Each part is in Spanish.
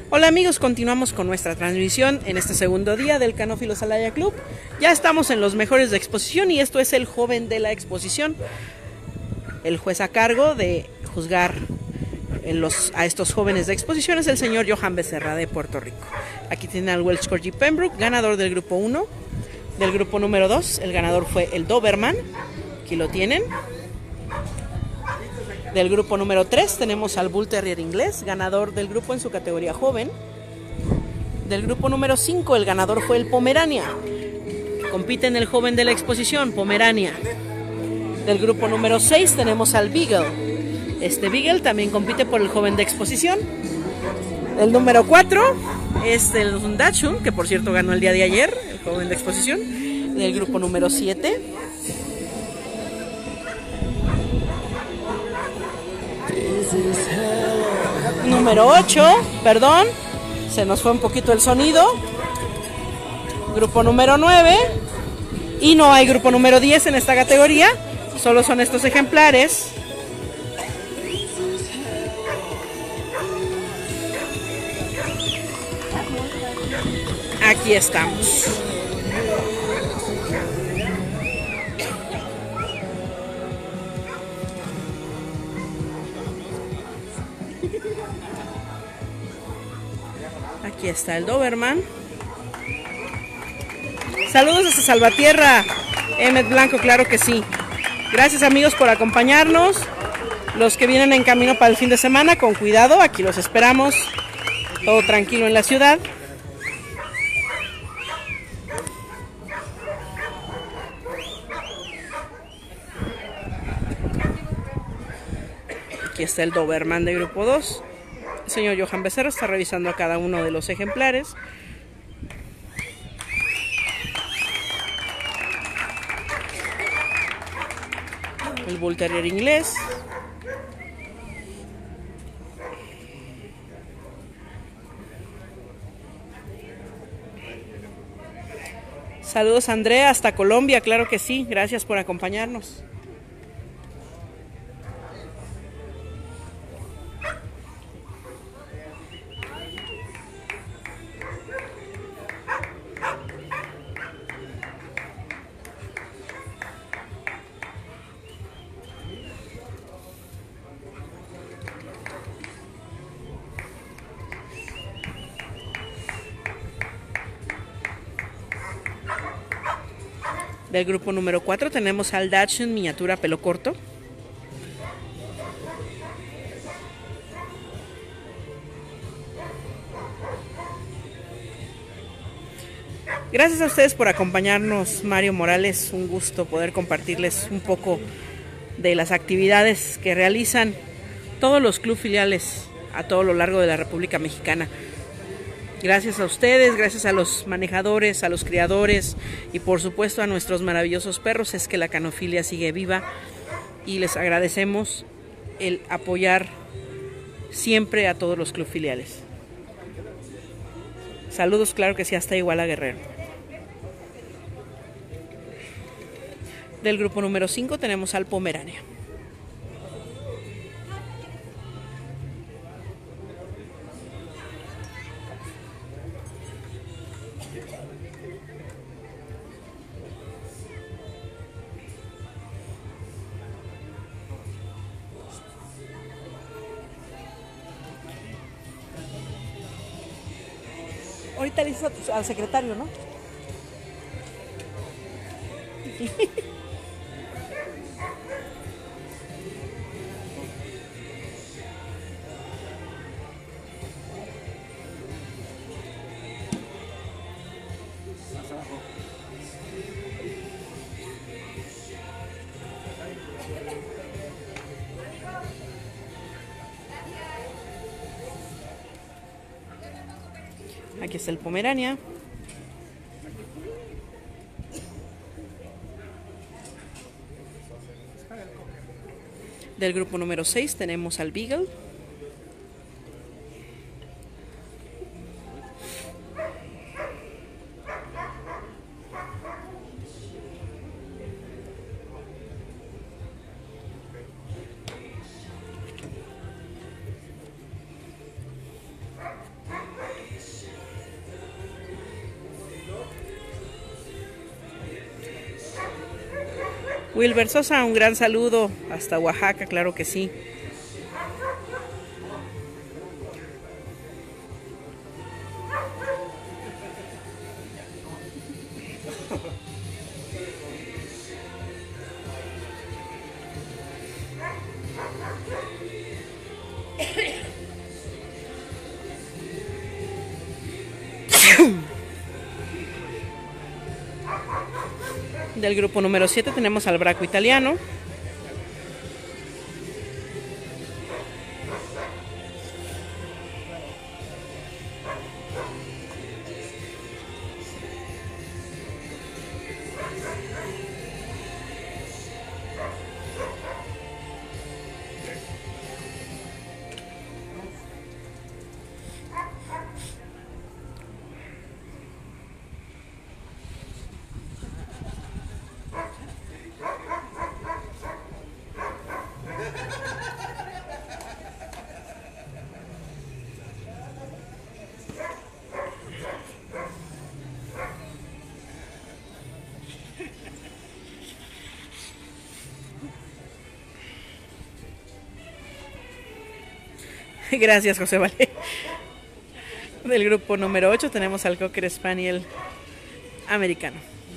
Hola amigos, continuamos con nuestra transmisión en este segundo día del Canófilos Alaya Club. Ya estamos en los mejores de exposición y esto es el joven de la exposición. El juez a cargo de juzgar a estos jóvenes de exposición es el señor Johan Becerra de Puerto Rico. Aquí tienen al Welsh Corgi Pembroke, ganador del grupo 1. Del grupo número 2, el ganador fue el Doberman. Aquí lo tienen. Del grupo número 3 tenemos al Bull Terrier inglés, ganador del grupo en su categoría joven. Del grupo número 5 el ganador fue el Pomerania. Compite en el joven de la exposición, Pomerania. Del grupo número 6 tenemos al Beagle. Este Beagle también compite por el joven de exposición. El número 4 es el Dachshund, que por cierto ganó el día de ayer, el joven de exposición. Del grupo número 7. Número 8, perdón, se nos fue un poquito el sonido. Grupo número 9. Y no hay grupo número 10 en esta categoría, solo son estos ejemplares. Aquí estamos. Aquí está el Doberman. Saludos desde Salvatierra, Emmet Blanco, claro que sí. Gracias amigos por acompañarnos. Los que vienen en camino para el fin de semana, con cuidado, aquí los esperamos. Todo tranquilo en la ciudad. Aquí está el Doberman de grupo 2. El señor Johan Becerra está revisando a cada uno de los ejemplares. El Bull Terrier inglés. Saludos Andrea, hasta Colombia, claro que sí, gracias por acompañarnos. Del grupo número 4 tenemos al Dachshund miniatura pelo corto. Gracias a ustedes por acompañarnos, Mario Morales. Un gusto poder compartirles un poco de las actividades que realizan todos los club filiales a todo lo largo de la República Mexicana. Gracias a ustedes, gracias a los manejadores, a los criadores y por supuesto a nuestros maravillosos perros es que la canofilia sigue viva y les agradecemos el apoyar siempre a todos los club filiales. Saludos, claro que sí, hasta Iguala Guerrero. Del grupo número 5 tenemos al Pomerania. Ahorita le dices al secretario, ¿no? Aquí está el Pomerania. Del grupo número 6 tenemos al Beagle. Wilber Sosa, un gran saludo hasta Oaxaca, claro que sí. Del grupo número 7 tenemos al Braco Italiano. Gracias, José Vale. Del grupo número 8 tenemos al Cocker Spaniel americano.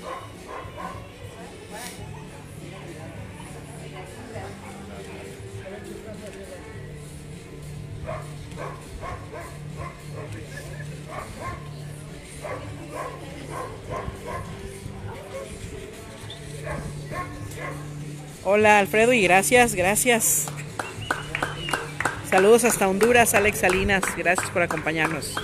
Hola, Alfredo, y gracias. Saludos hasta Honduras, Alex Salinas, gracias por acompañarnos.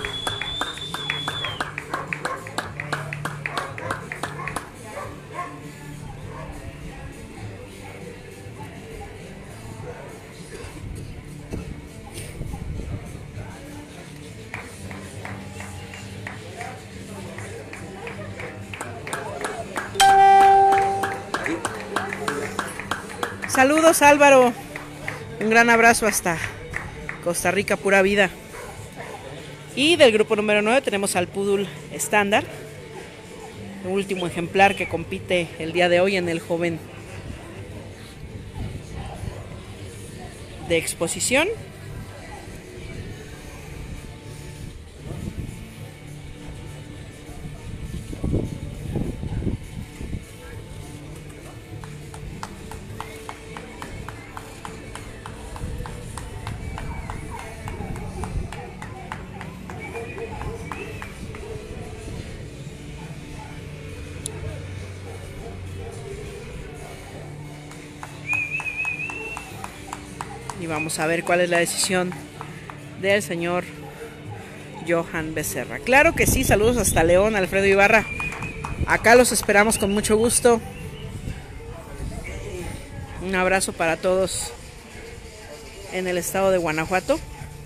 Saludos, Álvaro, un gran abrazo hasta Costa Rica, pura vida. Y del grupo número 9 tenemos al Poodle estándar, el último ejemplar que compite el día de hoy en el joven de exposición. Y vamos a ver cuál es la decisión del señor Johan Becerra. Claro que sí, saludos hasta León, Alfredo Ibarra. Acá los esperamos con mucho gusto. Un abrazo para todos en el estado de Guanajuato.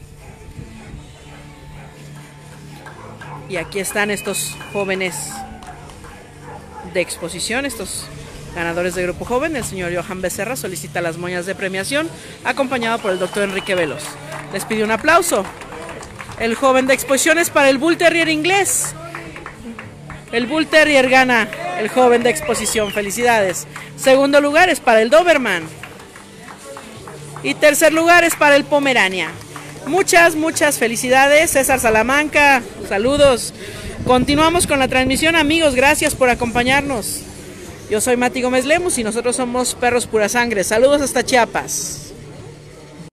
Y aquí están estos jóvenes de exposición, estos ganadores de grupo joven. El señor Johan Becerra solicita las moñas de premiación, acompañado por el doctor Enrique Velos. Les pido un aplauso. El joven de exposición es para el Bull Terrier inglés. El Bull Terrier gana el joven de exposición. Felicidades. Segundo lugar es para el Doberman. Y tercer lugar es para el Pomerania. Muchas felicidades. César Salamanca, saludos. Continuamos con la transmisión, amigos. Gracias por acompañarnos. Yo soy Mati Gómez Lemus y nosotros somos Perros Pura Sangre. Saludos hasta Chiapas.